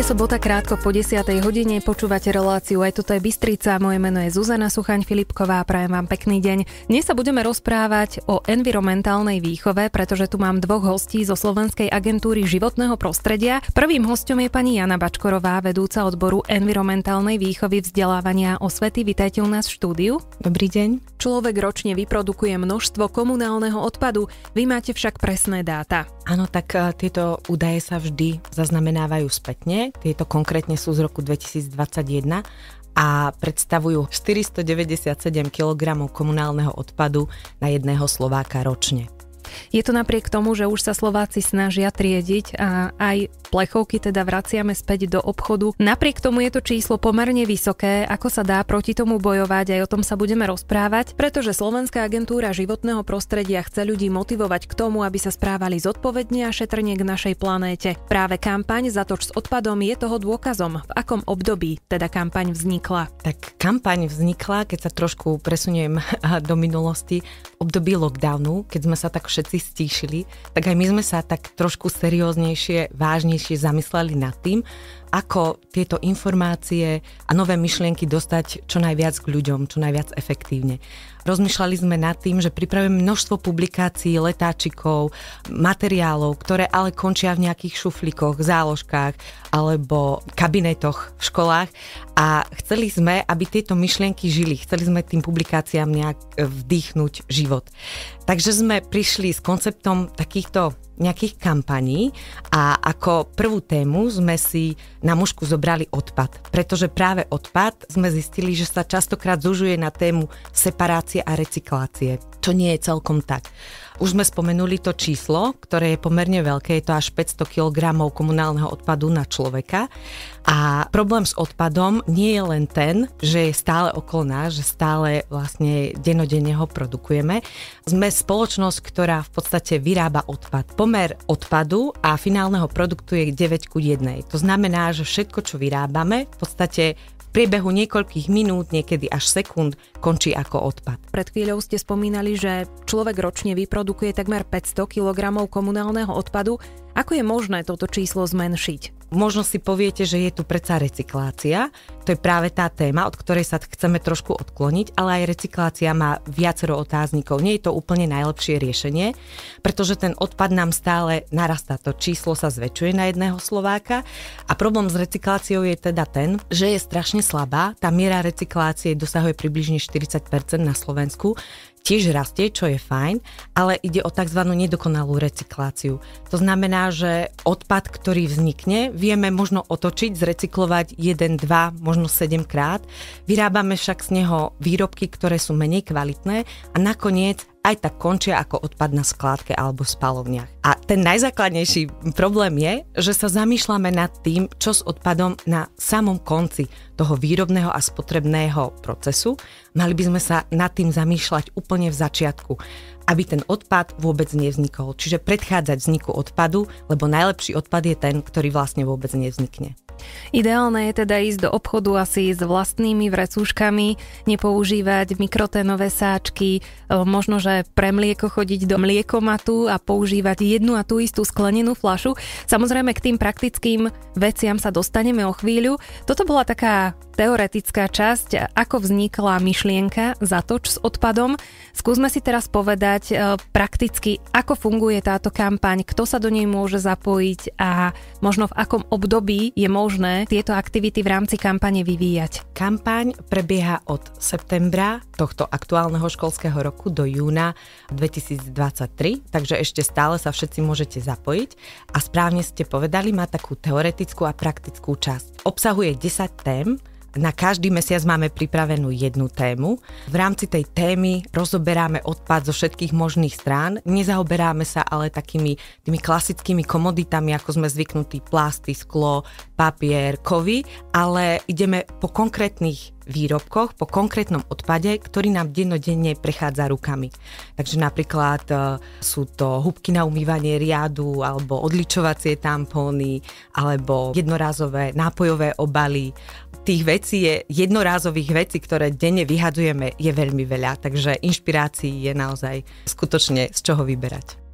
sobota krátko po 10. hodine, počúvate reláciu Aj toto je Bystrica, moje meno je Zuzana Suchaň-Filipková, prajem vám pekný deň. Dnes sa budeme rozprávať o environmentálnej výchove, pretože tu mám dvoch hostí zo Slovenskej agentúry životného prostredia. Prvým hosťom je pani Jana Bačkorová, vedúca odboru environmentálnej výchovy, vzdelávania a osvety. Vitajte u nás v štúdiu. Dobrý deň. Človek ročne vyprodukuje množstvo komunálneho odpadu, vy máte však presné dáta. Áno, tak tieto údaje sa vždy zaznamenávajú spätne. Tieto konkrétne sú z roku 2021 a predstavujú 497 kg komunálneho odpadu na jedného Slováka ročne. Je to napriek tomu, že už sa Slováci snažia triediť a aj plechovky teda vraciame späť do obchodu. Napriek tomu je to číslo pomerne vysoké. Ako sa dá proti tomu bojovať, aj o tom sa budeme rozprávať, pretože Slovenská agentúra životného prostredia chce ľudí motivovať k tomu, aby sa správali zodpovedne a šetrne k našej planéte. Práve kampaň Zatoč s odpadom je toho dôkazom. V akom období teda kampaň vznikla? Tak kampaň vznikla, keď sa trošku presuniem do minulosti, v období lockdownu, keď sme sa tak všetci stíšili, tak aj my sme sa tak trošku serióznejšie, vážnejšie zamysleli nad tým, ako tieto informácie a nové myšlienky dostať čo najviac k ľuďom, čo najviac efektívne. Rozmýšľali sme nad tým, že pripravíme množstvo publikácií, letáčikov, materiálov, ktoré ale končia v nejakých šuflíkoch, záložkách alebo kabinetoch v školách a chceli sme, aby tieto myšlienky žili. Chceli sme tým publikáciám nejak vdýchnuť život. Takže sme prišli s konceptom takýchto nejakých kampaní a ako prvú tému sme si na mušku zobrali odpad. Pretože práve odpad sme zistili, že sa častokrát zužuje na tému separácie a recyklácie, čo nie je celkom tak. Už sme spomenuli to číslo, ktoré je pomerne veľké, je to až 500 kg komunálneho odpadu na človeka. A problém s odpadom nie je len ten, že je stále okolo nás, že stále vlastne dennodenne ho produkujeme. Sme spoločnosť, ktorá v podstate vyrába odpad. Pomer odpadu a finálneho produktu je 9:1. To znamená, že všetko, čo vyrábame, v podstate v priebehu niekoľkých minút, niekedy až sekúnd, končí ako odpad. Pred chvíľou ste spomínali, že človek ročne vyprodukuje takmer 500 kg komunálneho odpadu. Ako je možné toto číslo zmenšiť? Možno si poviete, že je tu predsa recyklácia. To je práve tá téma, od ktorej sa chceme trošku odkloniť, ale aj recyklácia má viacero otáznikov. Nie je to úplne najlepšie riešenie, pretože ten odpad nám stále narastá. To číslo sa zväčšuje na jedného Slováka a problém s recykláciou je teda ten, že je strašne slabá. Tá miera recyklácie dosahuje približne 40% na Slovensku. Tiež rastie, čo je fajn, ale ide o tzv. Nedokonalú recykláciu. To znamená, že odpad, ktorý vznikne, vieme možno otočiť, zrecyklovať 1, 2, možno 7 krát. Vyrábame však z neho výrobky, ktoré sú menej kvalitné a nakoniec aj tak končia ako odpad na skládke alebo v spalovniach. A ten najzákladnejší problém je, že sa zamýšľame nad tým, čo s odpadom na samom konci toho výrobného a spotrebného procesu. Mali by sme sa nad tým zamýšľať úplne v začiatku, aby ten odpad vôbec nevznikol. Čiže predchádzať vzniku odpadu, lebo najlepší odpad je ten, ktorý vlastne vôbec nevznikne. Ideálne je teda ísť do obchodu asi s vlastnými vrecúškami, nepoužívať mikroténové sáčky, možno, že pre mlieko chodiť do mliekomatu a používať jednu a tú istú sklenenú fľašu. Samozrejme k tým praktickým veciam sa dostaneme o chvíľu. Toto bola taká teoretická časť, ako vznikla myšlienka Zatoč s odpadom. Skúsme si teraz povedať prakticky, ako funguje táto kampaň, kto sa do nej môže zapojiť a možno v akom období je možné tieto aktivity v rámci kampane vyvíjať. Kampaň prebieha od septembra tohto aktuálneho školského roku do júna 2023, takže ešte stále sa všetci môžete zapojiť a správne ste povedali, má takú teoretickú a praktickú časť. Obsahuje 10 tém. Na každý mesiac máme pripravenú jednu tému. V rámci tej témy rozoberáme odpad zo všetkých možných strán. Nezaoberáme sa ale takými tými klasickými komoditami, ako sme zvyknutí, plasty, sklo, papier, kovy, ale ideme po konkrétnych výrobkoch, po konkrétnom odpade, ktorý nám dennodenne prechádza rukami. Takže napríklad sú to húbky na umývanie riadu, alebo odličovacie tampóny, alebo jednorázové nápojové obaly. Tých vecí je, jednorázových vecí, ktoré denne vyhadzujeme, je veľmi veľa, takže inšpirácií je naozaj skutočne z čoho vyberať.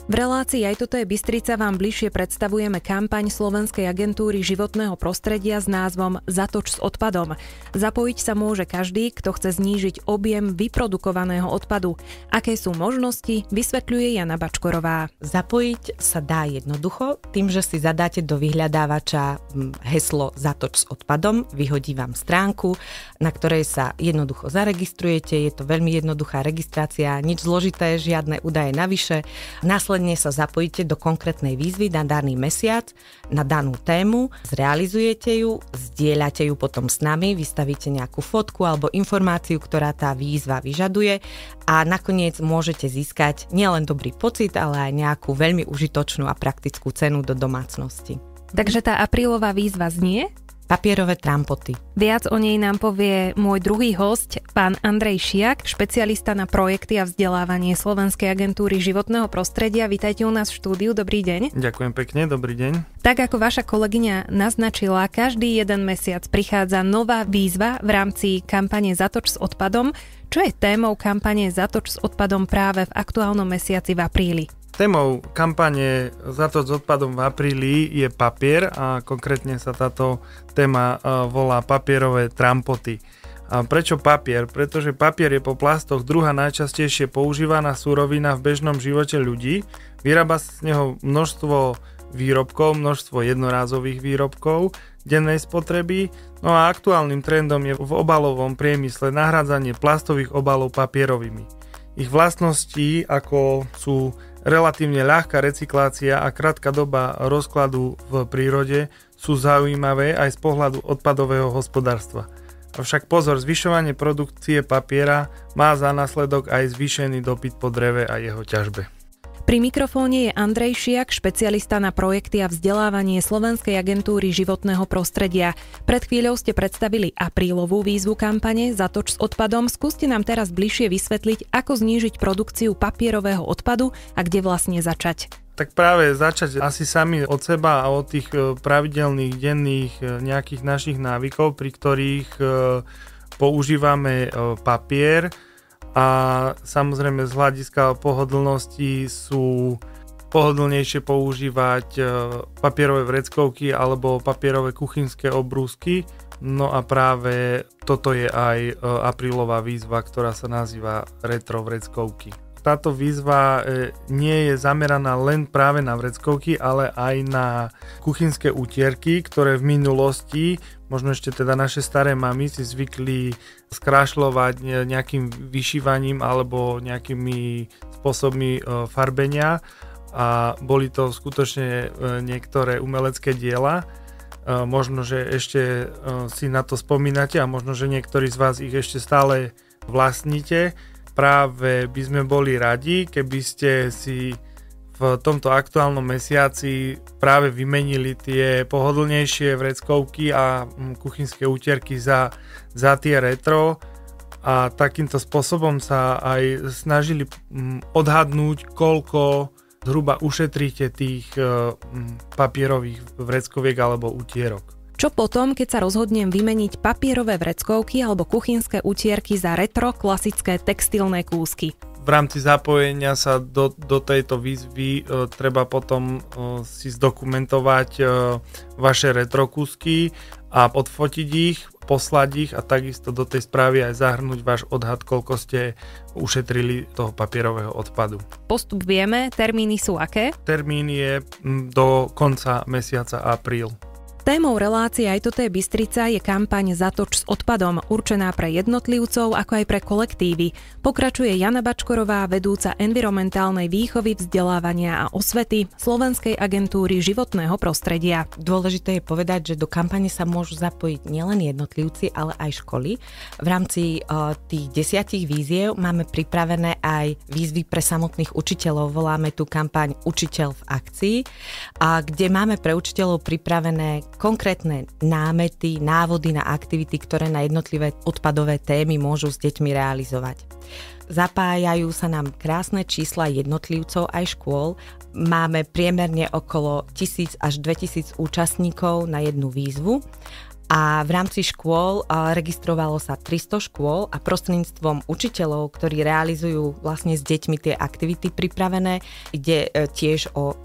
V relácii Aj toto je Bystrica vám bližšie predstavujeme kampaň Slovenskej agentúry životného prostredia s názvom Zatoč s odpadom. Zapojiť sa môže každý, kto chce znížiť objem vyprodukovaného odpadu. Aké sú možnosti, vysvetľuje Jana Bačkorová. Zapojiť sa dá jednoducho tým, že si zadáte do vyhľadávača heslo Zatoč s odpadom, vyhodí vám stránku, na ktorej sa jednoducho zaregistrujete. Je to veľmi jednoduchá registrácia, nič zložité, žiadne údaje navyše. Následne sa zapojíte do konkrétnej výzvy na daný mesiac, na danú tému, zrealizujete ju, zdieľate ju potom s nami, vystavíte nejakú fotku alebo informáciu, ktorá tá výzva vyžaduje a nakoniec môžete získať nielen dobrý pocit, ale aj nejakú veľmi užitočnú a praktickú cenu do domácnosti. Takže tá aprílová výzva znie? Papierové trampoty. Viac o nej nám povie môj druhý hosť, pán Andrej Šiak, špecialista na projekty a vzdelávanie Slovenskej agentúry životného prostredia. Vítajte u nás v štúdiu, dobrý deň. Ďakujem pekne, dobrý deň. Tak ako vaša kolegyňa naznačila, každý jeden mesiac prichádza nová výzva v rámci kampane Zatoč s odpadom. Čo je témou kampane Zatoč s odpadom práve v aktuálnom mesiaci v apríli? Témou kampane Zatoč s odpadom v apríli je papier a konkrétne sa táto téma volá papierové trampoty. A prečo papier? Pretože papier je po plastoch druhá najčastejšie používaná surovina v bežnom živote ľudí. Vyrába sa z neho množstvo výrobkov, množstvo jednorázových výrobkov dennej spotreby. No a aktuálnym trendom je v obalovom priemysle nahrádzanie plastových obalov papierovými. Ich vlastnosti, ako sú relatívne ľahká recyklácia a krátka doba rozkladu v prírode, sú zaujímavé aj z pohľadu odpadového hospodárstva. Avšak pozor, zvyšovanie produkcie papiera má za následok aj zvýšený dopyt po dreve a jeho ťažbe. Pri mikrofóne je Andrej Šiak, špecialista na projekty a vzdelávanie Slovenskej agentúry životného prostredia. Pred chvíľou ste predstavili aprílovú výzvu kampane Zatoč s odpadom. Skúste nám teraz bližšie vysvetliť, ako znížiť produkciu papierového odpadu a kde vlastne začať. Tak práve začať asi sami od seba a od tých pravidelných denných nejakých našich návykov, pri ktorých používame papier. A samozrejme z hľadiska pohodlnosti sú pohodlnejšie používať papierové vreckovky alebo papierové kuchynské obrúsky. No a práve toto je aj aprílová výzva, ktorá sa nazýva retro vreckovky. Táto výzva nie je zameraná len práve na vreckovky, ale aj na kuchynské utierky, ktoré v minulosti, možno ešte teda naše staré mamy si zvykli skrášľovať nejakým vyšívaním alebo nejakými spôsobmi farbenia a boli to skutočne niektoré umelecké diela. Možno, že ešte si na to spomínate a možno, že niektorí z vás ich ešte stále vlastníte. Práve by sme boli radi, keby ste si v tomto aktuálnom mesiaci práve vymenili tie pohodlnejšie vreckovky a kuchynské utierky za tie retro a takýmto spôsobom sa aj snažili odhadnúť, koľko zhruba ušetríte tých papierových vreckoviek alebo utierok. Čo potom, keď sa rozhodnem vymeniť papierové vreckovky alebo kuchynské utierky za retro klasické textilné kúsky? V rámci zapojenia sa do tejto výzvy treba potom si zdokumentovať vaše retro kúsky a odfotiť ich, poslať ich a takisto do tej správy aj zahrnúť váš odhad, koľko ste ušetrili toho papierového odpadu. Postup vieme, termíny sú aké? Termín je do konca mesiaca apríl. Témou relácie Aj toto je Bystrica je kampaň Zatoč s odpadom, určená pre jednotlivcov ako aj pre kolektívy. Pokračuje Jana Bačkorová, vedúca environmentálnej výchovy, vzdelávania a osvety Slovenskej agentúry životného prostredia. Dôležité je povedať, že do kampane sa môžu zapojiť nielen jednotlivci, ale aj školy. V rámci tých 10 výziev máme pripravené aj výzvy pre samotných učiteľov. Voláme tú kampaň Učiteľ v akcii, a kde máme pre učiteľov pripravené konkrétne námety, návody na aktivity, ktoré na jednotlivé odpadové témy môžu s deťmi realizovať. Zapájajú sa nám krásne čísla jednotlivcov aj škôl. Máme priemerne okolo 1000 až 2000 účastníkov na jednu výzvu A v rámci škôl registrovalo sa 300 škôl a prostredníctvom učiteľov, ktorí realizujú vlastne s deťmi tie aktivity pripravené, ide tiež o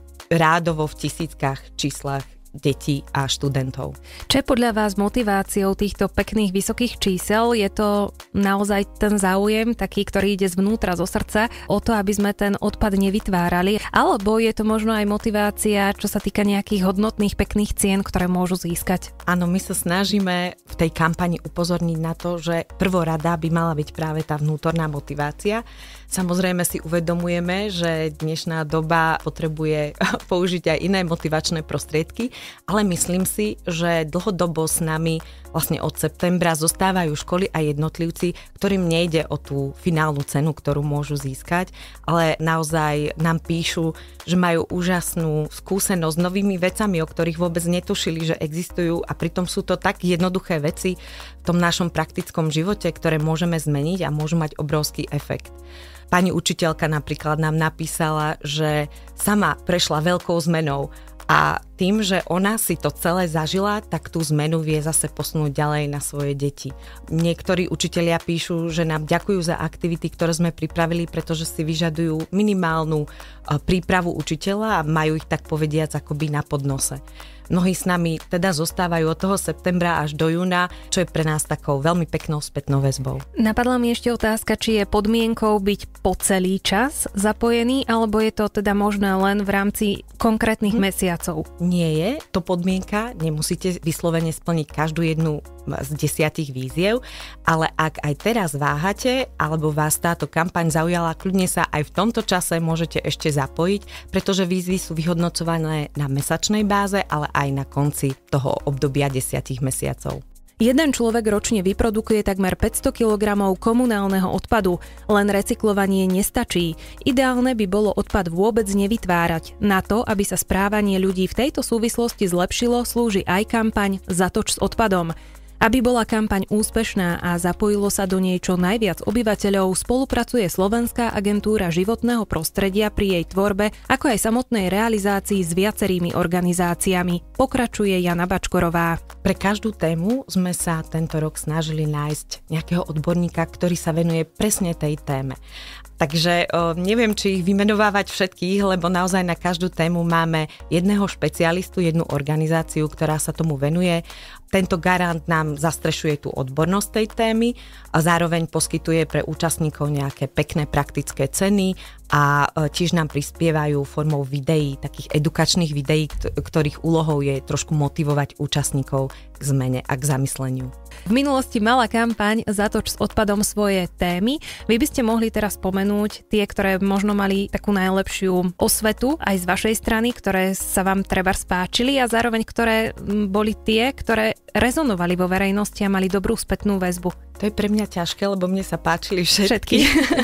rádovo v tisíckach číslach detí a študentov. Čo je podľa vás motiváciou týchto pekných vysokých čísel? Je to naozaj ten záujem, taký, ktorý ide zvnútra, zo srdca, o to, aby sme ten odpad nevytvárali? Alebo je to možno aj motivácia, čo sa týka nejakých hodnotných, pekných cien, ktoré môžu získať? Áno, my sa snažíme v tej kampani upozorniť na to, že prvorada by mala byť práve tá vnútorná motivácia. Samozrejme si uvedomujeme, že dnešná doba potrebuje použiť aj iné motivačné prostriedky, ale myslím si, že dlhodobo s nami vlastne od septembra zostávajú školy a jednotlivci, ktorým nejde o tú finálnu cenu, ktorú môžu získať, ale naozaj nám píšu, že majú úžasnú skúsenosť s novými vecami, o ktorých vôbec netušili, že existujú, a pritom sú to tak jednoduché veci v tom našom praktickom živote, ktoré môžeme zmeniť a môžu mať obrovský efekt. Pani učiteľka napríklad nám napísala, že sama prešla veľkou zmenou a tým, že ona si to celé zažila, tak tú zmenu vie zase posunúť ďalej na svoje deti. Niektorí učitelia píšu, že nám ďakujú za aktivity, ktoré sme pripravili, pretože si vyžadujú minimálnu prípravu učiteľa a majú ich tak povediac akoby na podnose. Mnohí s nami teda zostávajú od toho septembra až do júna, čo je pre nás takou veľmi peknou spätnou väzbou. Napadla mi ešte otázka, či je podmienkou byť po celý čas zapojený, alebo je to teda možné len v rámci konkrétnych mesiacov? Nie je to podmienka, nemusíte vyslovene splniť každú jednu z 10 výziev, ale ak aj teraz váhate, alebo vás táto kampaň zaujala, kľudne sa aj v tomto čase môžete ešte zapojiť, pretože výzvy sú vyhodnocované na mesačnej báze, ale aj na konci toho obdobia 10 mesiacov. Jeden človek ročne vyprodukuje takmer 500 kg komunálneho odpadu. Len recyklovanie nestačí. Ideálne by bolo odpad vôbec nevytvárať. Na to, aby sa správanie ľudí v tejto súvislosti zlepšilo, slúži aj kampaň Zatoč s odpadom. Aby bola kampaň úspešná a zapojilo sa do nej čo najviac obyvateľov, spolupracuje Slovenská agentúra životného prostredia pri jej tvorbe, ako aj samotnej realizácii s viacerými organizáciami. Pokračuje Jana Bačkorová. Pre každú tému sme sa tento rok snažili nájsť nejakého odborníka, ktorý sa venuje presne tej téme. Takže neviem, či ich vymenovávať všetkých, lebo naozaj na každú tému máme jedného špecialistu, jednu organizáciu, ktorá sa tomu venuje. Tento garant nám zastrešuje tú odbornosť tej témy a zároveň poskytuje pre účastníkov nejaké pekné praktické ceny a tiež nám prispievajú formou videí, takých edukačných videí, ktorých úlohou je trošku motivovať účastníkov k zmene a k zamysleniu. V minulosti mala kampaň Zatoč s odpadom svoje témy. Vy by ste mohli teraz spomenúť tie, ktoré možno mali takú najlepšiu osvetu aj z vašej strany, ktoré sa vám treba spáčili a zároveň ktoré boli tie, ktoré rezonovali vo verejnosti a mali dobrú spätnú väzbu. To je pre mňa ťažké, lebo mne sa páčili všetky.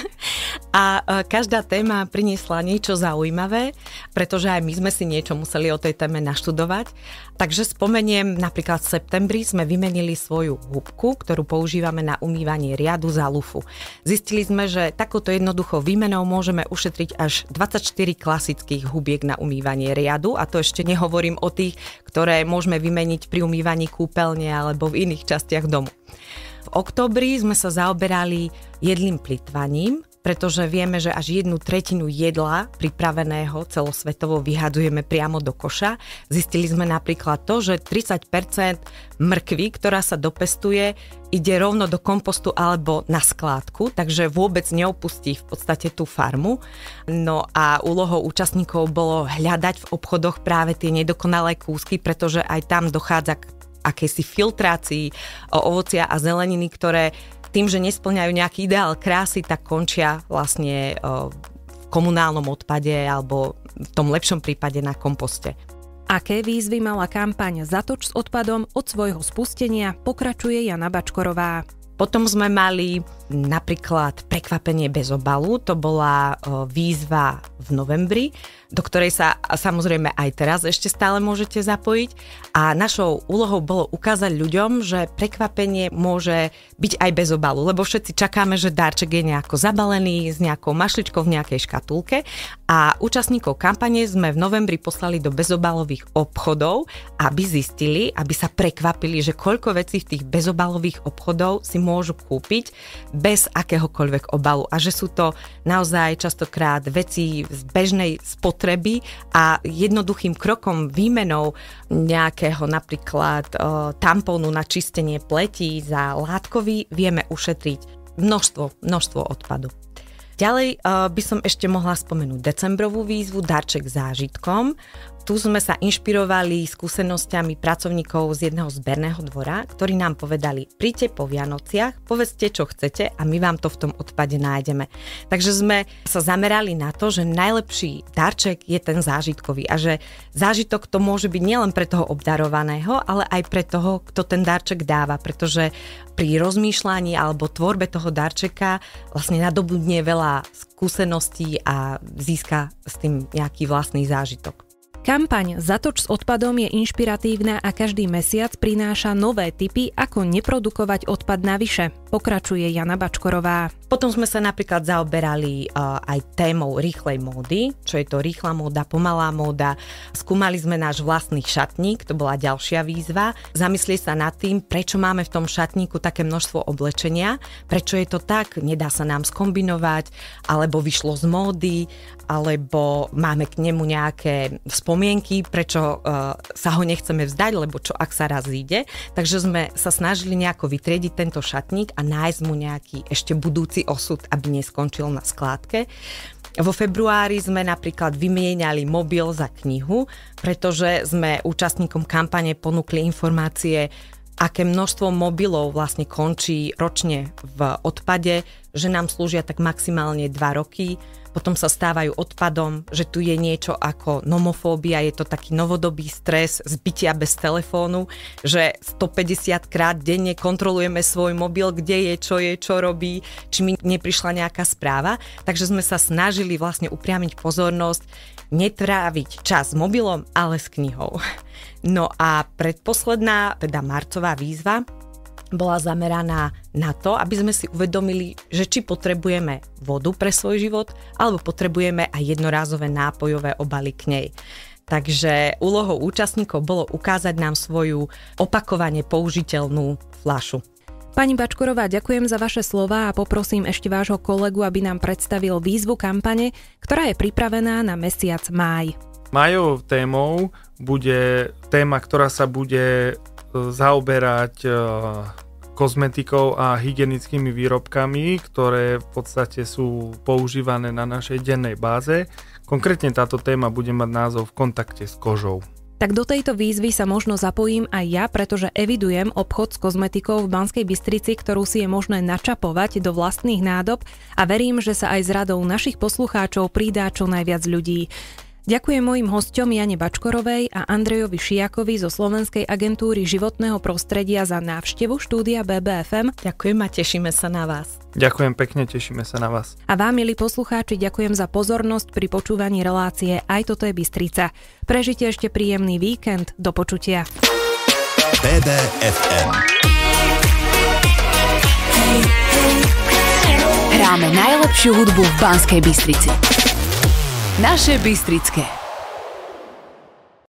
A každá téma priniesla niečo zaujímavé, pretože aj my sme si niečo museli o tej téme naštudovať. Takže spomeniem, napríklad v septembri sme vymenili svoju húbku, ktorú používame na umývanie riadu za lufu. Zistili sme, že takouto jednoduchou výmenou môžeme ušetriť až 24 klasických hubiek na umývanie riadu, a to ešte nehovorím o tých, ktoré môžeme vymeniť pri umývaní kúpeľne alebo v iných častiach domu. V októbri sme sa zaoberali jedlým plytvaním, pretože vieme, že až 1/3 jedla pripraveného celosvetovo vyhadzujeme priamo do koša. Zistili sme napríklad to, že 30% mrkvy, ktorá sa dopestuje, ide rovno do kompostu alebo na skládku, takže vôbec neopustí v podstate tú farmu. No a úlohou účastníkov bolo hľadať v obchodoch práve tie nedokonalé kúsky, pretože aj tam dochádza k akejsi filtrácii ovocia a zeleniny, ktoré tým, že nespĺňajú nejaký ideál krásy, tak končia vlastne v komunálnom odpade alebo v tom lepšom prípade na komposte. Aké výzvy mala kampaň Zatoč s odpadom od svojho spustenia, pokračuje Jana Bačkorová. Potom sme mali napríklad Prekvapenie bez obalu, to bola výzva v novembri, do ktorej sa samozrejme aj teraz ešte stále môžete zapojiť. A našou úlohou bolo ukázať ľuďom, že prekvapenie môže byť aj bez obalu, lebo všetci čakáme, že darček je nejako zabalený s nejakou mašličkou v nejakej škatulke a účastníkov kampane sme v novembri poslali do bezobalových obchodov, aby zistili, aby sa prekvapili, že koľko vecí v tých bezobalových obchodov si môžu kúpiť bez akéhokoľvek obalu a že sú to naozaj častokrát veci z bežnej spotreby a jednoduchým krokom výmenou nejakého napríklad tampónu na čistenie pleti za látkový vieme ušetriť množstvo odpadu. Ďalej by som ešte mohla spomenúť decembrovú výzvu Darček zážitkom. Tu sme sa inšpirovali skúsenosťami pracovníkov z jedného zberného dvora, ktorí nám povedali, príďte po Vianociach, povedzte, čo chcete a my vám to v tom odpade nájdeme. Takže sme sa zamerali na to, že najlepší darček je ten zážitkový a že zážitok to môže byť nielen pre toho obdarovaného, ale aj pre toho, kto ten darček dáva, pretože pri rozmýšľaní alebo tvorbe toho darčeka vlastne nadobudne veľa skúseností a získa s tým nejaký vlastný zážitok. Kampaň Zatoč s odpadom je inšpiratívna a každý mesiac prináša nové tipy, ako neprodukovať odpad navyše. Pokračuje Jana Bačkorová. Potom sme sa napríklad zaoberali aj témou rýchlej módy, čo je to rýchla móda, pomalá móda. Skúmali sme náš vlastný šatník, to bola ďalšia výzva. Zamyslieť sa nad tým, prečo máme v tom šatníku také množstvo oblečenia, prečo je to tak, nedá sa nám skombinovať, alebo vyšlo z módy, alebo máme k nemu nejaké spomienky, prečo sa ho nechceme vzdať, lebo čo ak sa raz ide. Takže sme sa snažili nejako vytriediť tento šatník a nájsť mu nejaký ešte budúci osud, aby neskončil na skládke. Vo februári sme napríklad vymieniali mobil za knihu, pretože sme účastníkom kampane ponúkli informácie, aké množstvo mobilov vlastne končí ročne v odpade, že nám slúžia tak maximálne 2 roky, potom sa stávajú odpadom, že tu je niečo ako nomofóbia, je to taký novodobý stres z bytia bez telefónu, že 150 krát denne kontrolujeme svoj mobil, kde je, čo robí, či mi neprišla nejaká správa. Takže sme sa snažili vlastne upriamiť pozornosť, netráviť čas s mobilom, ale s knihou. No a predposledná, teda marcová výzva, bola zameraná na to, aby sme si uvedomili, že či potrebujeme vodu pre svoj život, alebo potrebujeme aj jednorázové nápojové obaly k nej. Takže úlohou účastníkov bolo ukázať nám svoju opakovane použiteľnú fľašu. Pani Bačkorová, ďakujem za vaše slová a poprosím ešte vášho kolegu, aby nám predstavil výzvu kampane, ktorá je pripravená na mesiac máj. Májovou témou bude téma, ktorá sa bude zaoberať kozmetikou a hygienickými výrobkami, ktoré v podstate sú používané na našej dennej báze. Konkrétne táto téma bude mať názov V kontakte s kožou. Tak do tejto výzvy sa možno zapojím aj ja, pretože evidujem obchod s kozmetikou v Banskej Bystrici, ktorú si je možné načapovať do vlastných nádob a verím, že sa aj s radou našich poslucháčov pridá čo najviac ľudí. Ďakujem mojim hosťom Jane Bačkorovej a Andrejovi Šijakovi zo Slovenskej agentúry životného prostredia za návštevu štúdia BBFM. Ďakujem a tešíme sa na vás. Ďakujem pekne, tešíme sa na vás. A vám, milí poslucháči, ďakujem za pozornosť pri počúvaní relácie Aj toto je Bystrica. Prežite ešte príjemný víkend. Do počutia. BBFM. Hráme najlepšiu hudbu v Banskej Bystrici. Naše Bystrické.